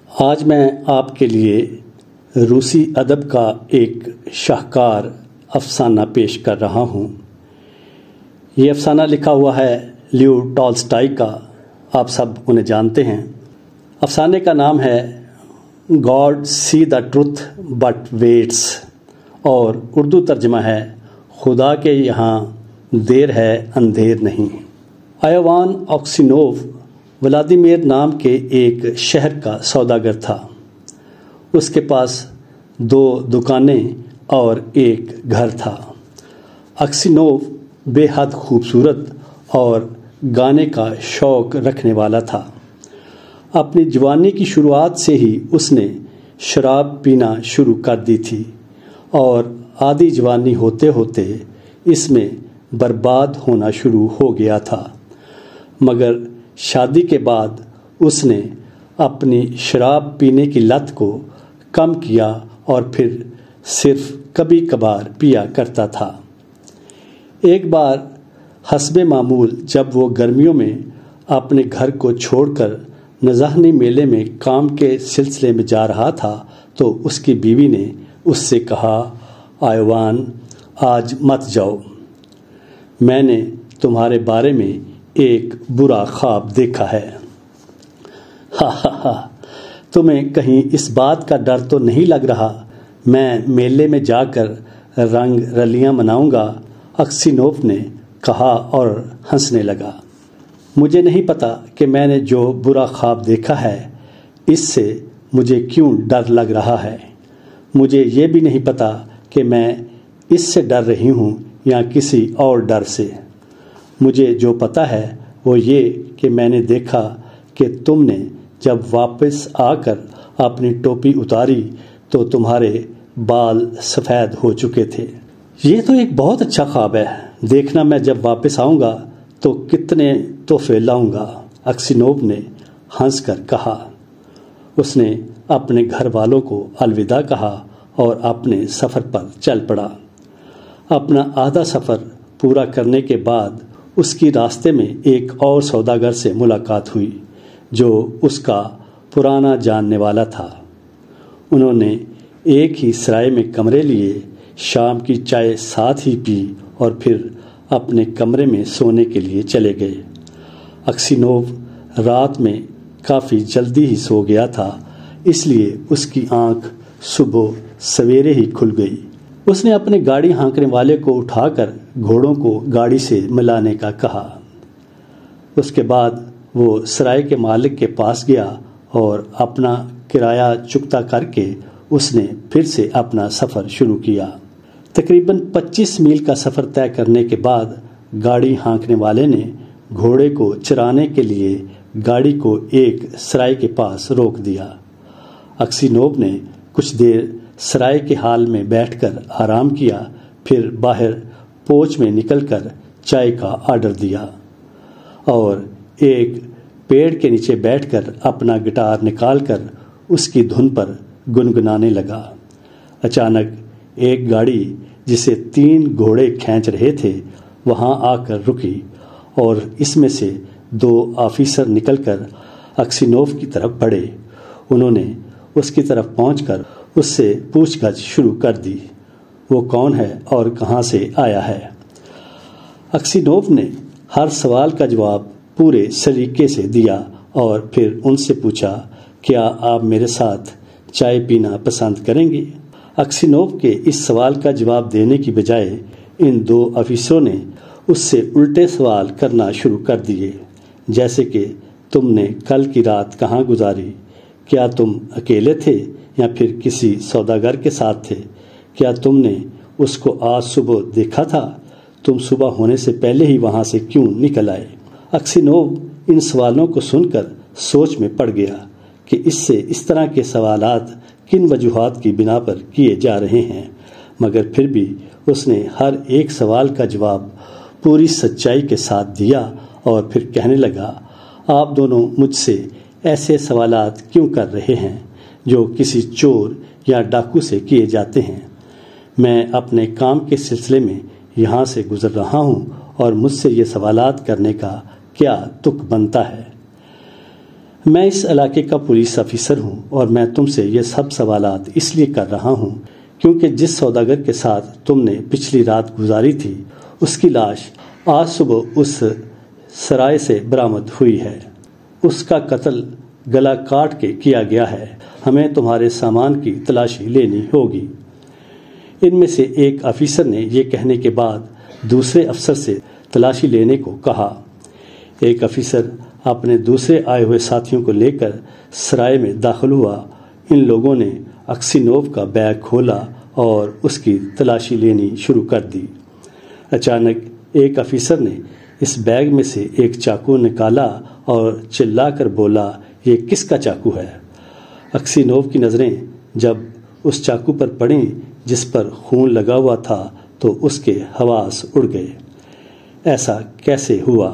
آج میں آپ کے لیے روسی ادب کا ایک شاہکار افسانہ پیش کر رہا ہوں۔ یہ افسانہ لکھا ہوا ہے لیو ٹالسٹائی کا، آپ سب انہیں جانتے ہیں۔ افسانے کا نام ہے God sees the truth but waits, اور اردو ترجمہ ہے خدا کے یہاں دیر ہے اندھیر نہیں۔ آیوان اوکسینوو ولادیمیر نام کے ایک شہر کا سوداگر تھا۔ اس کے پاس 2 دکانیں اور ایک گھر تھا۔ اوکسینوو بے حد خوبصورت اور گانے کا شوق رکھنے والا تھا۔ اپنی جوانی کی شروعات سے ہی اس نے شراب پینا شروع کر دی تھی، اور آدھی جوانی ہوتے ہوتے اس میں برباد ہونا شروع ہو گیا تھا۔ مگر شادی کے بعد اس نے اپنی شراب پینے کی لت کو کم کیا اور پھر صرف کبھی کبھار پیا کرتا تھا۔ ایک بار حسب معمول جب وہ گرمیوں میں اپنے گھر کو چھوڑ کر نزاہنی میلے میں کام کے سلسلے میں جا رہا تھا تو اس کی بیوی نے اس سے کہا، آیوان آج مت جاؤ، میں نے تمہارے بارے میں ایک برا خواب دیکھا ہے۔ ہا ہا ہا، تمہیں کہیں اس بات کا ڈر تو نہیں لگ رہا میں میلے میں جا کر رنگ رلیاں مناؤں گا؟ اوکسینوو نے کہا اور ہنسنے لگا۔ مجھے نہیں پتا کہ میں نے جو برا خواب دیکھا ہے اس سے مجھے کیوں ڈر لگ رہا ہے۔ مجھے یہ بھی نہیں پتا کہ میں اس سے ڈر رہی ہوں یا کسی اور ڈر سے۔ مجھے جو پتا ہے وہ یہ کہ میں نے دیکھا کہ تم نے جب واپس آ کر اپنی ٹوپی اتاری تو تمہارے بال سفید ہو چکے تھے۔ یہ تو ایک بہت اچھا خواب ہے، دیکھنا میں جب واپس آؤں گا تو کتنے تحفے لاؤں گا، اوکسینوو نے ہنس کر کہا۔ اس نے اپنے گھر والوں کو الوداع کہا اور اپنے سفر پر چل پڑا۔ اپنا آدھا سفر پورا کرنے کے بعد اس کی راستے میں ایک اور سوداگر سے ملاقات ہوئی جو اس کا پرانا جاننے والا تھا۔ انہوں نے ایک ہی سرائے میں کمرے لیے، شام کی چائے ساتھ ہی پی اور پھر اپنے کمرے میں سونے کے لیے چلے گئے۔ اوکسینوو رات میں کافی جلدی ہی سو گیا تھا، اس لیے اس کی آنکھ صبح سویرے ہی کھل گئی۔ اس نے اپنے گاڑی ہانکنے والے کو اٹھا کر گھوڑوں کو گاڑی سے ملانے کا کہا۔ اس کے بعد وہ سرائے کے مالک کے پاس گیا اور اپنا کرایہ چکتا کر کے اس نے پھر سے اپنا سفر شروع کیا۔ تقریباً 25 میل کا سفر طے کرنے کے بعد گاڑی ہانکنے والے نے گھوڑے کو چرانے کے لیے گاڑی کو ایک سرائے کے پاس روک دیا۔ اوکسینوو نے کچھ دیر سرائے کے حال میں بیٹھ کر آرام کیا، پھر باہر پوچھ میں نکل کر چائے کا آرڈر دیا اور ایک پیڑ کے نیچے بیٹھ کر اپنا گٹار نکال کر اس کی دھن پر گنگنانے لگا۔ اچانک ایک گاڑی جسے 3 گھوڑے کھینچ رہے تھے وہاں آ کر رکی اور اس میں سے 2 آفیسر نکل کر اوکسینوو کی طرف بڑھے۔ انہوں نے اس کی طرف پہنچ کر اس سے پوچھ گچھ شروع کر دی، وہ کون ہے اور کہاں سے آیا ہے۔ اوکسینوو نے ہر سوال کا جواب پورے سلیقے سے دیا اور پھر ان سے پوچھا، کیا آپ میرے ساتھ چائے پینا پسند کریں گے؟ اوکسینوو کے اس سوال کا جواب دینے کی بجائے ان 2 افسروں نے اس سے الٹے سوال کرنا شروع کر دیے، جیسے کہ تم نے کل کی رات کہاں گزاری؟ کیا تم اکیلے تھے یا پھر کسی سوداگر کے ساتھ تھے؟ کیا تم نے اس کو آج صبح دیکھا تھا؟ تم صبح ہونے سے پہلے ہی وہاں سے کیوں نکل آئے؟ اوکسینوو ان سوالوں کو سن کر سوچ میں پڑ گیا کہ اس طرح کے سوالات کن وجوہات کی بنا پر کیے جا رہے ہیں، مگر پھر بھی اس نے ہر ایک سوال کا جواب پوری سچائی کے ساتھ دیا اور پھر کہنے لگا، آپ دونوں مجھ سے ایسے سوالات کیوں کر رہے ہیں جو کسی چور یا ڈاکو سے کیے جاتے ہیں؟ میں اپنے کام کے سلسلے میں یہاں سے گزر رہا ہوں اور مجھ سے یہ سوالات کرنے کا کیا تک بنتا ہے؟ میں اس علاقے کا پولیس آفیسر ہوں اور میں تم سے یہ سب سوالات اس لیے کر رہا ہوں کیونکہ جس سوداگر کے ساتھ تم نے پچھلی رات گزاری تھی اس کی لاش آج صبح اس سرائے سے برآمد ہوئی ہے۔ اس کا قتل گلا کاٹ کے کیا گیا ہے۔ ہمیں تمہارے سامان کی تلاشی لینی ہوگی۔ ان میں سے ایک آفیسر نے یہ کہنے کے بعد دوسرے افسر سے تلاشی لینے کو کہا۔ ایک آفیسر اپنے دوسرے آئے ہوئے ساتھیوں کو لے کر سرائے میں داخل ہوا۔ ان لوگوں نے اکسینوف کا بیگ کھولا اور اس کی تلاشی لینی شروع کر دی۔ اچانک ایک آفیسر نے اس بیگ میں سے ایک چاقو نکالا اور چلا کر بولا، یہ کس کا چاقو ہے؟ اکسینوف کی نظریں جب اس چاقو پر پڑیں جس پر خون لگا ہوا تھا تو اس کے حواس اڑ گئے۔ ایسا کیسے ہوا؟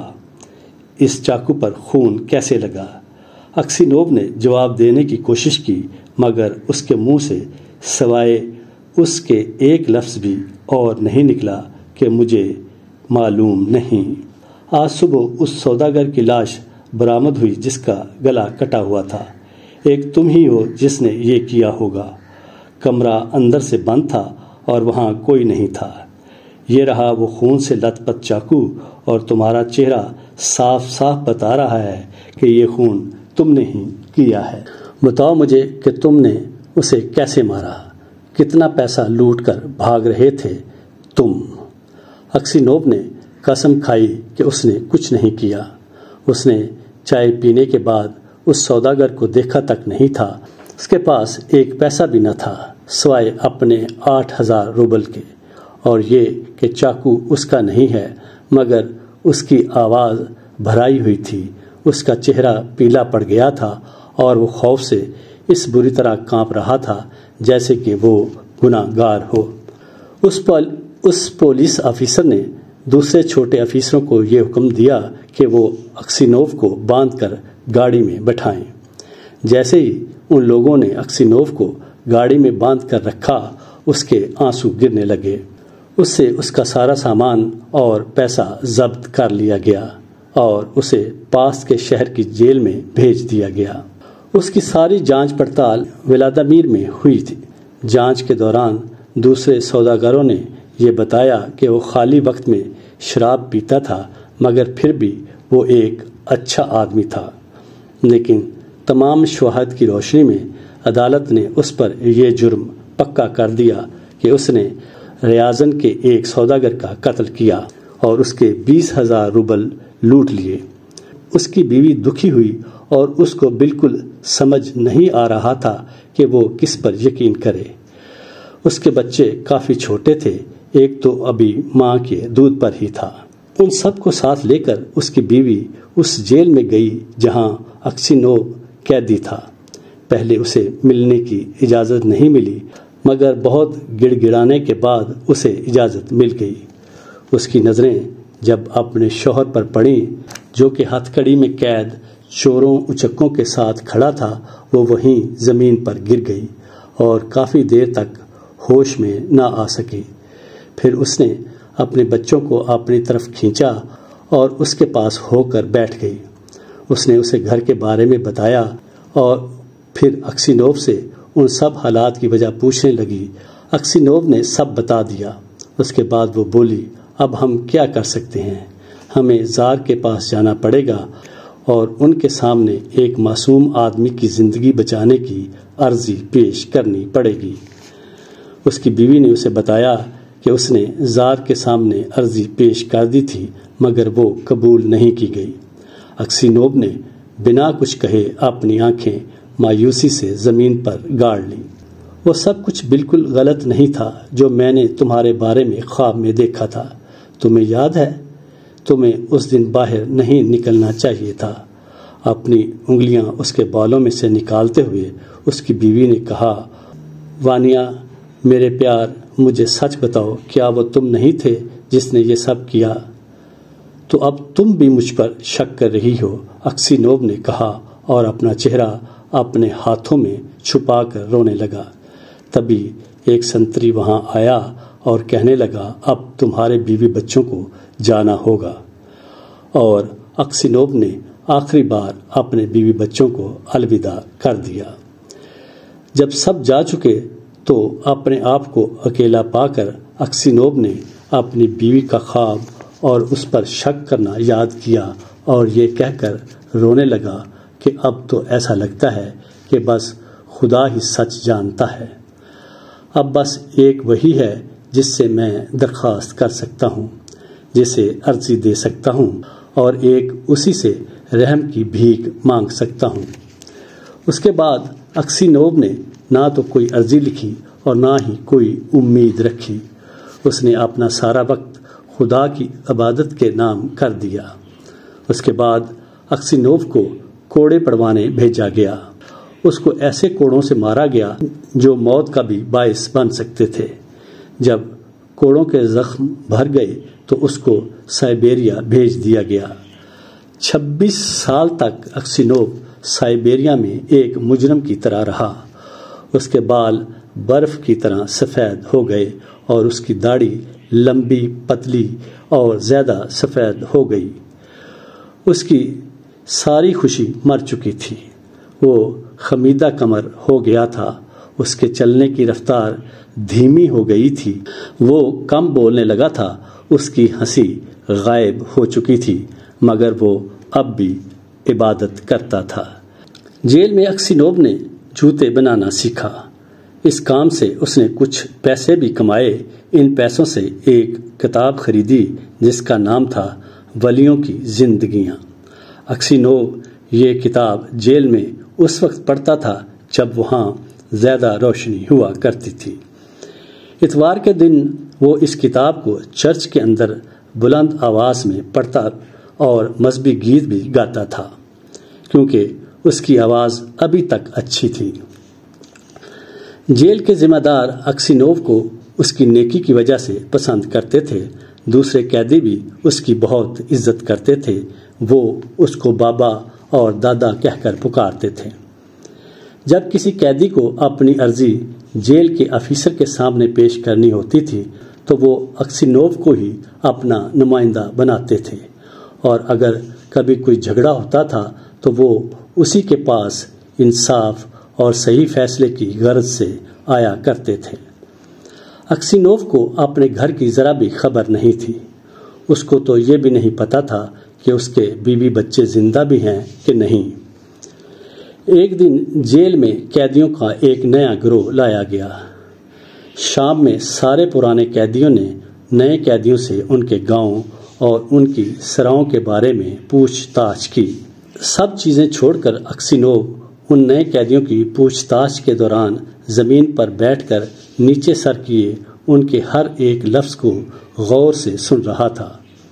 اس چاقو پر خون کیسے لگا؟ اکسینوف نے جواب دینے کی کوشش کی مگر اس کے منہ سے سوائے اس کے ایک لفظ بھی اور نہیں نکلا کہ مجھے معلوم نہیں۔ آج صبح اس سوداگر کی لاش برآمد ہوئی جس کا گلا کٹا ہوا تھا۔ ایک تم ہی ہو جس نے یہ کیا ہوگا۔ کمرہ اندر سے بند تھا اور وہاں کوئی نہیں تھا۔ یہ رہا وہ خون سے لت پت چاقو اور تمہارا چہرہ صاف صاف بتا رہا ہے کہ یہ خون تم نے ہی کیا ہے۔ بتاؤ مجھے کہ تم نے اسے کیسے مارا؟ کتنا پیسہ لوٹ کر بھاگ رہے تھے تم؟ اکسینوف نے قسم کھائی کہ اس نے کچھ نہیں کیا۔ اس نے چائے پینے کے بعد اس سوداگر کو دیکھا تک نہیں تھا۔ اس کے پاس ایک پیسہ بھی نہ تھا سوائے اپنے 8,000 روبل کے، اور یہ کہ چاقو اس کا نہیں ہے مگر اس کی آواز بھرائی ہوئی تھی۔ اس کا چہرہ پیلا پڑ گیا تھا اور وہ خوف سے اس بری طرح کانپ رہا تھا جیسے کہ وہ گناہ گار ہو۔ اس پولیس آفیسر نے دوسرے چھوٹے آفیسروں کو یہ حکم دیا کہ وہ اکسینوف کو باندھ کر گاڑی میں بٹھائیں۔ جیسے ہی ان لوگوں نے اکسینوف کو گاڑی میں باندھ کر رکھا اس کے آنسو گرنے لگے۔ اس سے اس کا سارا سامان اور پیسہ ضبط کر لیا گیا اور اسے پاس کے شہر کی جیل میں بھیج دیا گیا۔ اس کی ساری جانچ پڑتال ولادیمیر میں ہوئی تھی۔ جانچ کے دوران دوسرے سوداگروں نے یہ بتایا کہ وہ خالی وقت میں شراب پیتا تھا مگر پھر بھی وہ ایک اچھا آدمی تھا۔ لیکن تمام شواہد کی روشنی میں عدالت نے اس پر یہ جرم پکا کر دیا کہ اس نے ریازن کے ایک سوداگر کا قتل کیا اور اس کے 20,000 روبل لوٹ لیے۔ اس کی بیوی دکھی ہوئی اور اس کو بالکل سمجھ نہیں آ رہا تھا کہ وہ کس پر یقین کرے۔ اس کے بچے کافی چھوٹے تھے، ایک تو ابھی ماں کے دودھ پر ہی تھا۔ ان سب کو ساتھ لے کر اس کی بیوی اس جیل میں گئی جہاں اکسینوف قیدی تھا۔ پہلے اسے ملنے کی اجازت نہیں ملی مگر بہت گڑ گڑانے کے بعد اسے اجازت مل گئی۔ اس کی نظریں جب اپنے شوہر پر پڑیں جو کہ ہتھ کڑی میں قید چوروں اچکوں کے ساتھ کھڑا تھا، وہ وہیں زمین پر گر گئی اور کافی دیر تک ہوش میں نہ آ سکی۔ پھر اس نے اپنے بچوں کو اپنی طرف کھینچا اور اس کے پاس ہو کر بیٹھ گئی۔ اس نے اسے گھر کے بارے میں بتایا اور پھر اکسینوف سے ان سب حالات کی وجہ پوچھنے لگی۔ اکسینوف نے سب بتا دیا۔ اس کے بعد وہ بولی، اب ہم کیا کر سکتے ہیں؟ ہمیں زار کے پاس جانا پڑے گا اور ان کے سامنے ایک معصوم آدمی کی زندگی بچانے کی عرضی پیش کرنی پڑے گی۔ اس کی بیوی نے اسے بتایا کہ اس نے زار کے سامنے عرضی پیش کر دی تھی مگر وہ قبول نہیں کی گئی۔ اکسینوف نے بنا کچھ کہے اپنی آنکھیں مایوسی سے زمین پر گاڑ لیں۔ وہ سب کچھ بالکل غلط نہیں تھا جو میں نے تمہارے بارے میں خواب میں دیکھا تھا۔ تمہیں یاد ہے؟ تمہیں اس دن باہر نہیں نکلنا چاہیے تھا۔ اپنی انگلیاں اس کے بالوں میں سے نکالتے ہوئے اس کی بیوی نے کہا، وانیا میرے پیار، مجھے سچ بتاؤ، کیا وہ تم نہیں تھے جس نے یہ سب کیا؟ تو اب تم بھی مجھ پر شک کر رہی ہو، اکسینوف نے کہا اور اپنا چہرہ اپنے ہاتھوں میں چھپا کر رونے لگا۔ تبھی ایک سنتری وہاں آیا اور کہنے لگا، اب تمہارے بیوی بچوں کو جانا ہوگا۔ اور اکسینوف نے آخری بار اپنے بیوی بچوں کو الوداع کر دیا۔ جب سب جا چکے تو اپنے آپ کو اکیلا پا کر اکسینوف نے اپنی بیوی کا خواب اور اس پر شک کرنا یاد کیا اور یہ کہہ کر رونے لگا کہ اب تو ایسا لگتا ہے کہ بس خدا ہی سچ جانتا ہے۔ اب بس ایک وہی ہے جس سے میں درخواست کر سکتا ہوں، جسے عرضی دے سکتا ہوں اور ایک اسی سے رحم کی بھیک مانگ سکتا ہوں۔ اس کے بعد اکسینوف نے نہ تو کوئی عرضی لکھی اور نہ ہی کوئی امید رکھی۔ اس نے اپنا سارا وقت خدا کی عبادت کے نام کر دیا۔ اس کے بعد اکسینوف کو کوڑے پڑوانے بھیجا گیا۔ اس کو ایسے کوڑوں سے مارا گیا جو موت کا بھی باعث بن سکتے تھے۔ جب کوڑوں کے زخم بھر گئے تو اس کو سائبیریا بھیج دیا گیا۔ 26 سال تک اکسینوف سائبیریا میں ایک مجرم کی طرح رہا۔ اس کے بال برف کی طرح سفید ہو گئے اور اس کی داڑھی لمبی، پتلی اور زیادہ سفید ہو گئی۔ اس کی ساری خوشی مر چکی تھی۔ وہ خمیدہ کمر ہو گیا تھا۔ اس کے چلنے کی رفتار دھیمی ہو گئی تھی۔ وہ کم بولنے لگا تھا۔ اس کی ہنسی غائب ہو چکی تھی، مگر وہ اب بھی عبادت کرتا تھا۔ جیل میں اکسینوف نے جوتے بنانا سیکھا۔ اس کام سے اس نے کچھ پیسے بھی کمائے۔ ان پیسوں سے ایک کتاب خریدی جس کا نام تھا ولیوں کی زندگیاں۔ اکسینوف یہ کتاب جیل میں اس وقت پڑھتا تھا جب وہاں زیادہ روشنی ہوا کرتی تھی۔ اتوار کے دن وہ اس کتاب کو چرچ کے اندر بلند آواز میں پڑھتا اور مذہبی گیت بھی گاتا تھا، کیونکہ اس کی آواز ابھی تک اچھی تھی۔ جیل کے ذمہ دار اکسینوف کو اس کی نیکی کی وجہ سے پسند کرتے تھے۔ دوسرے قیدی بھی اس کی بہت عزت کرتے تھے۔ وہ اس کو بابا اور دادا کہہ کر پکارتے تھے۔ جب کسی قیدی کو اپنی عرضی جیل کے آفیسر کے سامنے پیش کرنی ہوتی تھی تو وہ اکسینوف کو ہی اپنا نمائندہ بناتے تھے، اور اگر کبھی کوئی جھگڑا ہوتا تھا تو وہ اسی کے پاس انصاف اور صحیح فیصلے کی غرض سے آیا کرتے تھے۔ اکسینوف کو اپنے گھر کی ذرا بھی خبر نہیں تھی۔ اس کو تو یہ بھی نہیں پتا تھا کہ اس کے بیوی بچے زندہ بھی ہیں کہ نہیں۔ ایک دن جیل میں قیدیوں کا ایک نیا گروہ لایا گیا۔ شام میں سارے پرانے قیدیوں نے نئے قیدیوں سے ان کے گاؤں اور ان کی سراؤں کے بارے میں پوچھ تاچھ کی۔ سب چیزیں چھوڑ کر اکسینوف ان نئے قیدیوں کی پوچھ تاچھ کے دوران زمین پر بیٹھ کر نیچے سر کیے ان کے ہر ایک لفظ کو غور سے سن رہا تھا۔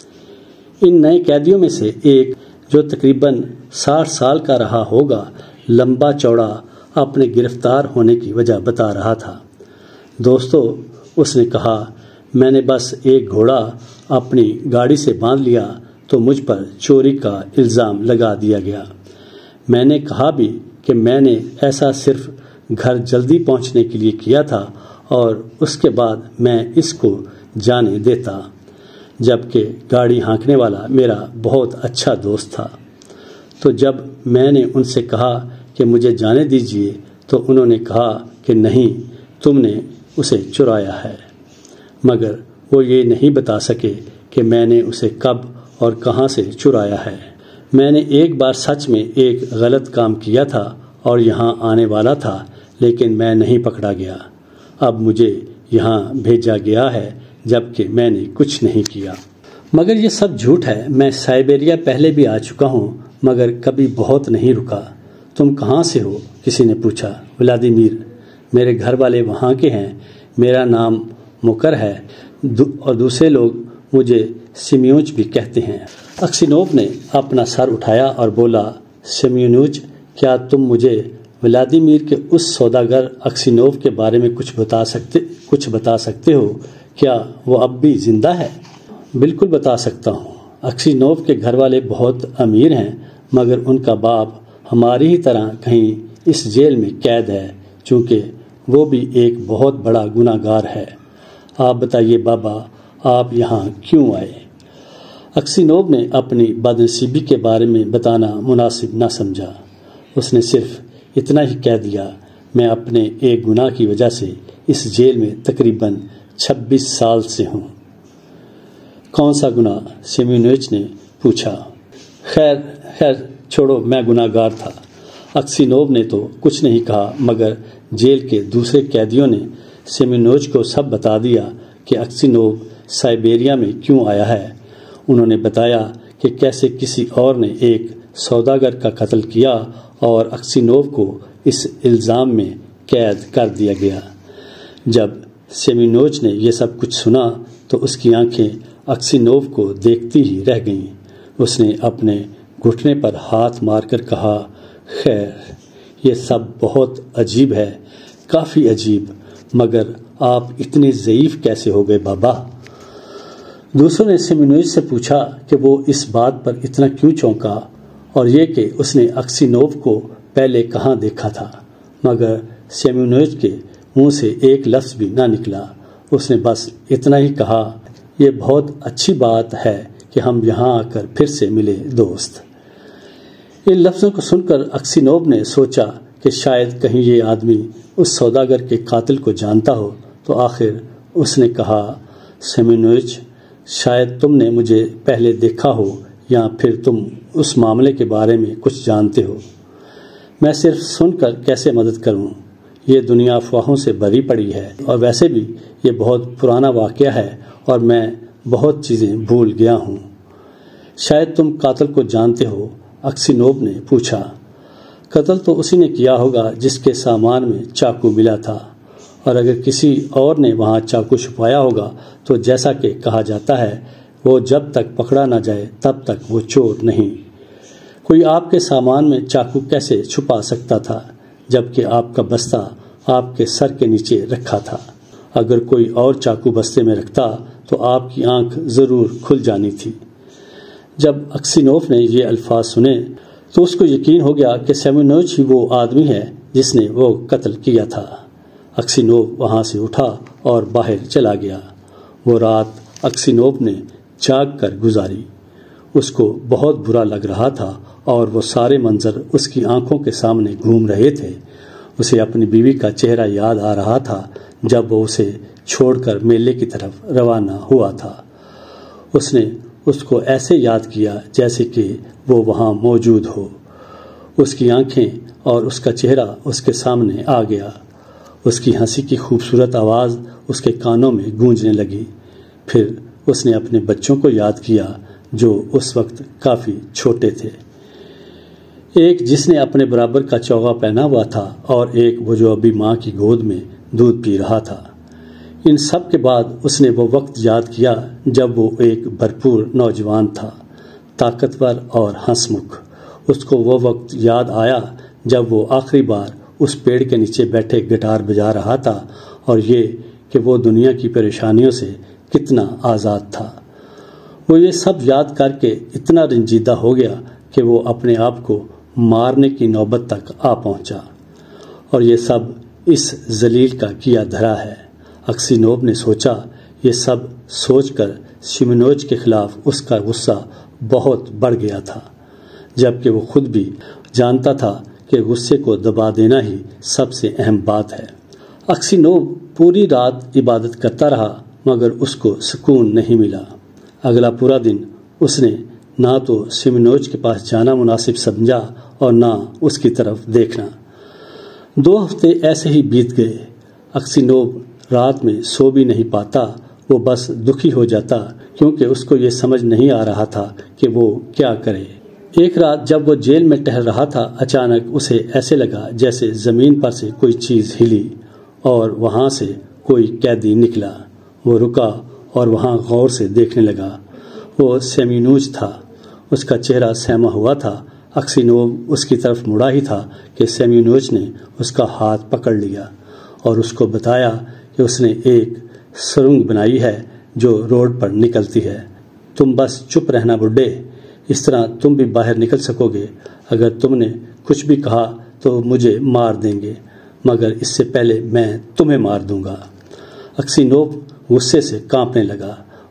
ان نئے قیدیوں میں سے ایک، جو تقریباً 60 سال کا رہا ہوگا، لمبا چوڑا اپنے گرفتار ہونے کی وجہ بتا رہا تھا۔ دوستو، اس نے کہا، میں نے بس ایک گھوڑا اپنی گاڑی سے باندھ لیا تو مجھ پر چوری کا الزام لگا دیا گیا۔ میں نے کہا بھی کہ میں نے ایسا صرف گھر جلدی پہنچنے کے لیے کیا تھا اور اس کے بعد میں اس کو جانے دیتا، جبکہ گاڑی ہانکنے والا میرا بہت اچھا دوست تھا۔ تو جب میں نے ان سے کہا کہ مجھے جانے دیجیے تو انہوں نے کہا کہ نہیں، تم نے اسے چرایا ہے۔ مگر وہ یہ نہیں بتا سکے کہ میں نے اسے کب اور کہاں سے چرایا ہے۔ میں نے ایک بار سچ میں ایک غلط کام کیا تھا اور یہاں آنے والا تھا، لیکن میں نہیں پکڑا گیا۔ اب مجھے یہاں بھیجا گیا ہے جبکہ میں نے کچھ نہیں کیا۔ مگر یہ سب جھوٹ ہے۔ میں سائبیریا پہلے بھی آ چکا ہوں مگر کبھی بہت نہیں رکا۔ تم کہاں سے ہو؟ کسی نے پوچھا۔ ولادیمیر، میرے گھر والے وہاں کے ہیں۔ میرا نام مکر ہے اور دوسرے لوگ مجھے سیمیونچ بھی کہتے ہیں۔ اکسینوف نے اپنا سر اٹھایا اور بولا، سیمیونچ، کیا تم مجھے ولادیمیر کے اس سوداگر اکسینوف کے بارے میں کچھ بتا سکتے ہو؟ کیا وہ اب بھی زندہ ہے؟ بالکل بتا سکتا ہوں۔ اکسینوف کے گھر والے بہت امیر ہیں، مگر ان کا باپ ہماری ہی طرح کہیں اس جیل میں قید ہے، چونکہ وہ بھی ایک بہت بڑا گناہ گار ہے۔ آپ بتائیے بابا، آپ یہاں کیوں آئے؟ اکسینوو نے اپنی بدنصیبی کے بارے میں بتانا مناسب نہ سمجھا۔ اس نے صرف اتنا ہی کہہ دیا، میں اپنے ایک گناہ کی وجہ سے اس جیل میں تقریباً 26 سال سے ہوں۔ کون سا گناہ؟ سیمینویچ نے پوچھا۔ خیر چھوڑو، میں گناہ گار تھا۔ اکسینوو نے تو کچھ نہیں کہا، مگر جیل کے دوسرے قیدیوں نے سیمینویچ کو سب بتا دیا کہ اکسینوو سائبیریا میں کیوں آیا ہے۔ انہوں نے بتایا کہ کیسے کسی اور نے ایک سوداگر کا قتل کیا اور اکسینوو کو اس الزام میں قید کر دیا گیا۔ جب سیمینویچ نے یہ سب کچھ سنا تو اس کی آنکھیں اکسینوو کو دیکھتی ہی رہ گئیں۔ اس نے اپنے گھٹنے پر ہاتھ مار کر کہا، خیر، یہ سب بہت عجیب ہے، کافی عجیب، مگر آپ اتنے ضعیف کیسے ہو گئے بابا؟ دوسروں نے سیمینویچ سے پوچھا کہ وہ اس بات پر اتنا کیوں چونکا، اور یہ کہ اس نے اکسینوو کو پہلے کہاں دیکھا تھا، مگر سیمینویچ کے منہ سے ایک لفظ بھی نہ نکلا۔ اس نے بس اتنا ہی کہا، یہ بہت اچھی بات ہے کہ ہم یہاں آ کر پھر سے ملے دوست۔ ان لفظوں کو سن کر اکسینوو نے سوچا کہ شاید کہیں یہ آدمی اس سوداگر کے قاتل کو جانتا ہو، تو آخر اس نے کہا، سیمینویچ، شاید تم نے مجھے پہلے دیکھا ہو یا پھر تم اس معاملے کے بارے میں کچھ جانتے ہو۔ میں صرف سن کر کیسے مدد کروں؟ یہ دنیا افواہوں سے بھری پڑی ہے، اور ویسے بھی یہ بہت پرانا واقعہ ہے اور میں بہت چیزیں بھول گیا ہوں۔ شاید تم قاتل کو جانتے ہو؟ اکسینوو نے پوچھا۔ قتل تو اسی نے کیا ہوگا جس کے سامان میں چاقو ملا تھا، اور اگر کسی اور نے وہاں چاقو چھپایا ہوگا تو جیسا کہ کہا جاتا ہے، وہ جب تک پکڑا نہ جائے تب تک وہ چور نہیں۔ کوئی آپ کے سامان میں چاقو کیسے چھپا سکتا تھا جبکہ آپ کا بستہ آپ کے سر کے نیچے رکھا تھا؟ اگر کوئی اور چاقو بستے میں رکھتا تو آپ کی آنکھ ضرور کھل جانی تھی۔ جب اکسینوو نے یہ الفاظ سنے تو اس کو یقین ہو گیا کہ سیمینویچ ہی وہ آدمی ہے جس نے وہ قتل کیا تھا۔ اکسینوو وہاں سے اٹھا اور باہر چلا گیا۔ وہ رات اکسینوو نے جاگ کر گزاری۔ اس کو بہت برا لگ رہا تھا اور وہ سارے منظر اس کی آنکھوں کے سامنے گھوم رہے تھے۔ اسے اپنی بیوی کا چہرہ یاد آ رہا تھا جب وہ اسے چھوڑ کر میلے کی طرف روانہ ہوا تھا۔ اس نے اس کو ایسے یاد کیا جیسے کہ وہ وہاں موجود ہو۔ اس کی آنکھیں اور اس کا چہرہ اس کے سامنے آ گیا۔ اس کی ہنسی کی خوبصورت آواز اس کے کانوں میں گونجنے لگی۔ پھر اس نے اپنے بچوں کو یاد کیا جو اس وقت کافی چھوٹے تھے، ایک جس نے اپنے برابر کا چوغا پہنا ہوا تھا اور ایک وہ جو ابھی ماں کی گود میں دودھ پی رہا تھا۔ ان سب کے بعد اس نے وہ وقت یاد کیا جب وہ ایک بھرپور نوجوان تھا، طاقتور اور ہنس مکھ۔ اس کو وہ وقت یاد آیا جب وہ آخری بار اس پیڑ کے نیچے بیٹھے گٹار بجا رہا تھا، اور یہ کہ وہ دنیا کی پریشانیوں سے کتنا آزاد تھا۔ وہ یہ سب یاد کر کے اتنا رنجیدہ ہو گیا کہ وہ اپنے آپ کو مارنے کی نوبت تک آ پہنچا، اور یہ سب اس ذلیل کا کیا دھرا ہے۔ اکسینوو نے سوچا۔ یہ سب سوچ کر سیمینویچ کے خلاف اس کا غصہ بہت بڑھ گیا تھا، جبکہ وہ خود بھی جانتا تھا کہ غصے کو دبا دینا ہی سب سے اہم بات ہے۔ اکسینوو پوری رات عبادت کرتا رہا مگر اس کو سکون نہیں ملا۔ اگلا پورا دن اس نے نہ تو سیمینویچ کے پاس جانا مناسب سمجھا اور نہ اس کی طرف دیکھنا۔ 2 ہفتے ایسے ہی بیت گئے۔ اکسینوو رات میں سو بھی نہیں پاتا، وہ بس دکھی ہو جاتا کیونکہ اس کو یہ سمجھ نہیں آ رہا تھا کہ وہ کیا کرے۔ ایک رات جب وہ جیل میں ٹہل رہا تھا، اچانک اسے ایسے لگا جیسے زمین پر سے کوئی چیز ہلی اور وہاں سے کوئی قیدی نکلا۔ وہ رکا اور وہاں غور سے دیکھنے لگا۔ وہ سیمینویچ تھا۔ اس کا چہرہ سہما ہوا تھا۔ اکسینوو اس کی طرف مڑا ہی تھا کہ سیمینویچ نے اس کا ہاتھ پکڑ لیا اور اس کو بتایا کہ اس نے ایک سرنگ بنائی ہے جو روڈ پر نکلتی ہے۔ تم بس چپ رہنا بڈھے، اس طرح تم بھی باہر نکل سکو گے۔ اگر تم نے کچھ بھی کہا تو مجھے مار دیں گے، مگر اس سے پہلے میں تمہیں مار دوں گا۔ اکسینوو غصے سے کانپنے لگا۔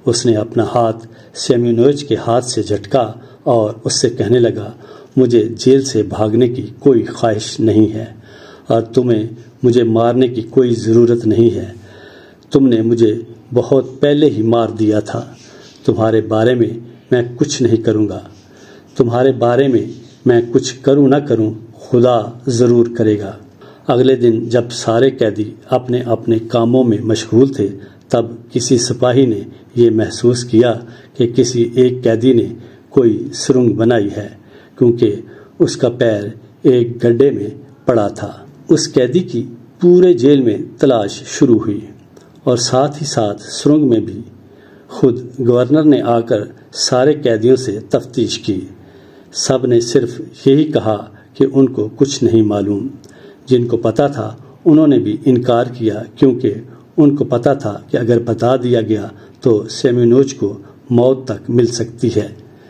اس نے اپنا ہاتھ سیمیونویچ کے ہاتھ سے جھٹکا اور اس سے کہنے لگا، مجھے جیل سے بھاگنے کی کوئی خواہش نہیں ہے اور تمہیں مجھے مارنے کی کوئی ضرورت نہیں ہے۔ تم نے مجھے بہت پہلے ہی مار دیا تھا۔ تمہارے بارے میں میں کچھ نہیں کروں گا۔ تمہارے بارے میں میں کچھ کروں نہ کروں، خدا ضرور کرے گا۔ اگلے دن جب سارے قیدی اپنے اپنے کاموں میں مشغول تھے، تب کسی سپاہی نے یہ محسوس کیا کہ کسی ایک قیدی نے کوئی سرنگ بنائی ہے، کیونکہ اس کا پیر ایک گڈھے میں پڑا تھا۔ اس قیدی کی پورے جیل میں تلاش شروع ہوئی اور ساتھ ہی ساتھ سرنگ میں بھی۔ خود گورنر نے آ کر سارے قیدیوں سے تفتیش کی۔ سب نے صرف یہی کہا کہ ان کو کچھ نہیں معلوم۔ جن کو پتہ تھا انہوں نے بھی انکار کیا، کیونکہ ان کو پتہ تھا کہ اگر بتا دیا گیا تو سیمیونوچ کو موت تک مل سکتی ہے۔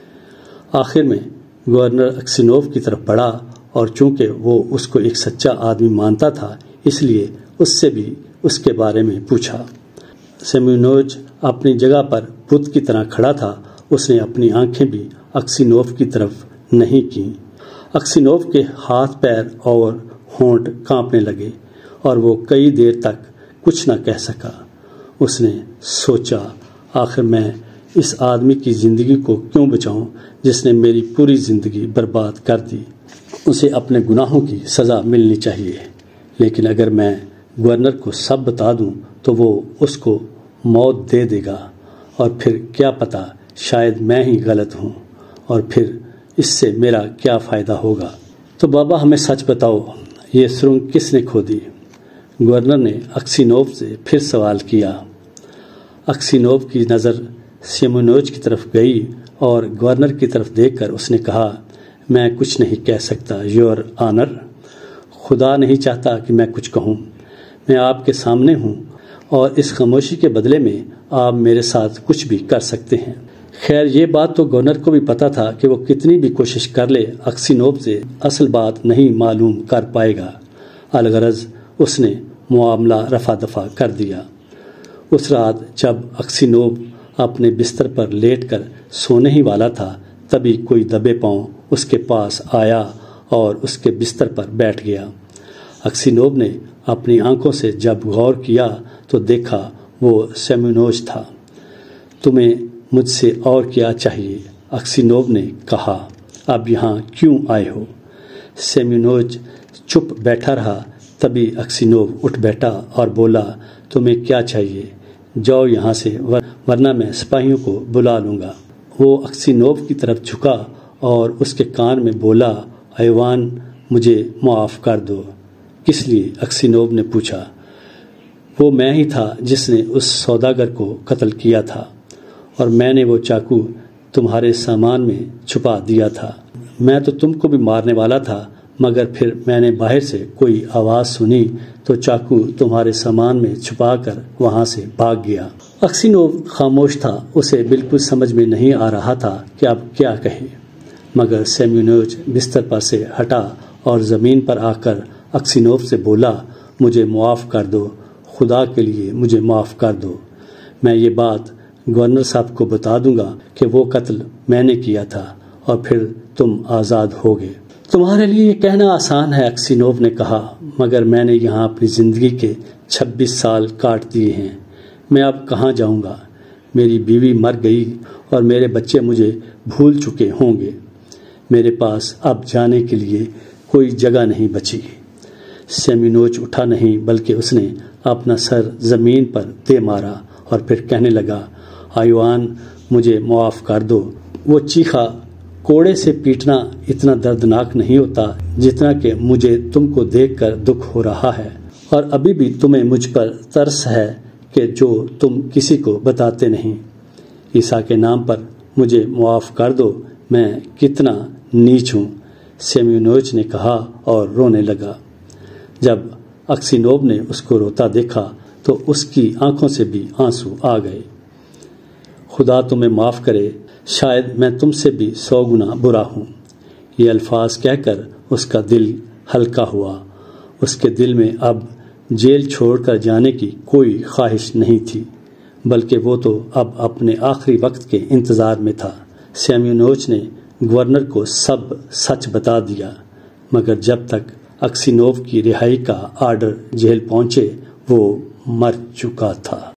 آخر میں گورنر اکسینوف کی طرف بڑھا اور چونکہ وہ اس کو ایک سچا آدمی مانتا تھا، اس لیے اس سے بھی اس کے بارے میں پوچھا۔ سیمیونوچ اپنی جگہ پر بت کی طرح کھڑا تھا۔ اس نے اپنی آنکھیں بھی اکسینوف کی طرف نہیں کیں۔ اکسینوف کے ہاتھ پیر اور ہونٹ کانپنے لگے اور وہ کئی دیر تک کچھ نہ کہہ سکا۔ اس نے سوچا، آخر میں اس آدمی کی زندگی کو کیوں بچاؤں جس نے میری پوری زندگی برباد کر دی۔ اسے اپنے گناہوں کی سزا ملنی چاہیے، لیکن اگر میں گورنر کو سب بتا دوں تو وہ اس کو موت دے دے گا، اور پھر کیا پتہ شاید میں ہی غلط ہوں، اور پھر اس سے میرا کیا فائدہ ہوگا۔ تو بابا ہمیں سچ بتاؤ، یہ سرنگ کس نے کھودی؟ گورنر نے اکسینوف سے پھر سوال کیا۔ اکسینوف کی نظر سیمیونوچ کی طرف گئی اور گورنر کی طرف دیکھ کر اس نے کہا، میں کچھ نہیں کہہ سکتا یور آنر۔ خدا نہیں چاہتا کہ میں کچھ کہوں۔ میں آپ کے سامنے ہوں اور اس خاموشی کے بدلے میں آپ میرے ساتھ کچھ بھی کر سکتے ہیں۔ خیر یہ بات تو گورنر کو بھی پتا تھا کہ وہ کتنی بھی کوشش کر لے اکسینوف سے اصل بات نہیں معلوم کر پائے گا۔ الغرض اس نے معاملہ رفع دفع کر دیا۔ اس رات جب اکسینوف اپنے بستر پر لیٹ کر سونے ہی والا تھا، تبھی کوئی دبے پاؤں اس کے پاس آیا اور اس کے بستر پر بیٹھ گیا۔ اکسینوف نے اپنی آنکھوں سے جب غور کیا تو دیکھا وہ سیمیونوچ تھا۔ تمہیں مجھ سے اور کیا چاہیے؟ اکسینوف نے کہا، اب یہاں کیوں آئے ہو؟ سیمیونوچ چپ بیٹھا رہا۔ تبھی اکسینوف اٹھ بیٹھا اور بولا، تمہیں کیا چاہیے؟ جاؤ یہاں سے، ورنہ میں سپاہیوں کو بلا لوں گا۔ وہ اکسینوف کی طرف جھکا اور اس کے کان میں بولا، ایوان مجھے معاف کر دو۔ کس لیے؟ اکسینوف نے پوچھا۔ وہ میں ہی تھا جس نے اس سوداگر کو قتل کیا تھا، اور میں نے وہ چاقو تمہارے سامان میں چھپا دیا تھا۔ میں تو تم کو بھی مارنے والا تھا، مگر پھر میں نے باہر سے کوئی آواز سنی تو چاقو تمہارے سامان میں چھپا کر وہاں سے بھاگ گیا۔ اکسینوف خاموش تھا۔ اسے بالکل سمجھ میں نہیں آ رہا تھا کہ اب کیا کہے، مگر سیمیونوچ بستر پر سے ہٹا اور زمین پر آ کر اکسینوف سے بولا، مجھے معاف کر دو، خدا کے لیے مجھے معاف کر دو۔ میں یہ بات گورنر صاحب کو بتا دوں گا کہ وہ قتل میں نے کیا تھا، اور پھر تم آزاد ہوگے۔ تمہارے لیے یہ کہنا آسان ہے، اکسینوف نے کہا، مگر میں نے یہاں اپنی زندگی کے 26 سال کاٹ دیے ہیں۔ میں اب کہاں جاؤں گا؟ میری بیوی مر گئی اور میرے بچے مجھے بھول چکے ہوں گے۔ میرے پاس اب جانے کے لیے کوئی جگہ نہیں بچی۔ سیمیونوچ اٹھا نہیں، بلکہ اس نے اپنا سر زمین پر دے مارا اور پھر کہنے لگا، ایوان مجھے معاف کر دو۔ وہ چیخا، کوڑے سے پیٹنا اتنا دردناک نہیں ہوتا جتنا کہ مجھے تم کو دیکھ کر دکھ ہو رہا ہے، اور ابھی بھی تمہیں مجھ پر ترس ہے کہ جو تم کسی کو بتاتے نہیں۔ عیسیٰ کے نام پر مجھے معاف کر دو، میں کتنا نیچ ہوں، سیمیونوچ نے کہا اور رونے لگا۔ جب اکسینوف نے اس کو روتا دیکھا تو اس کی آنکھوں سے بھی آنسو آ گئے۔ خدا تمہیں معاف کرے، شاید میں تم سے بھی 100 گنا برا ہوں۔ یہ الفاظ کہہ کر اس کا دل ہلکا ہوا۔ اس کے دل میں اب جیل چھوڑ کر جانے کی کوئی خواہش نہیں تھی۔ بلکہ وہ تو اب اپنے آخری وقت کے انتظار میں تھا۔ سیمیونوچ نے گورنر کو سب سچ بتا دیا، مگر جب تک اکسینوف کی رہائی کا آرڈر جیل پہنچے وہ مر چکا تھا۔